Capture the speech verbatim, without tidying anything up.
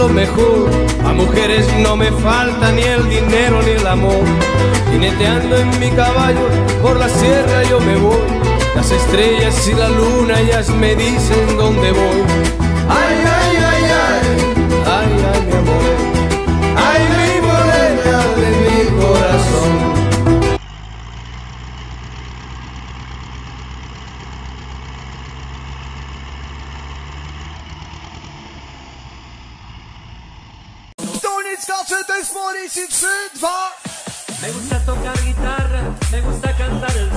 lo mejor. A mujeres no me falta ni el dinero ni el amor. Jineteando en mi caballo por la sierra yo me voy. Las estrellas y la luna ellas me dicen dónde voy. Ay, ay, ay, ay, ay, ay, mi amor. Ay, mi morena de mi corazón. Me gusta tocar guitarra, me gusta cantar el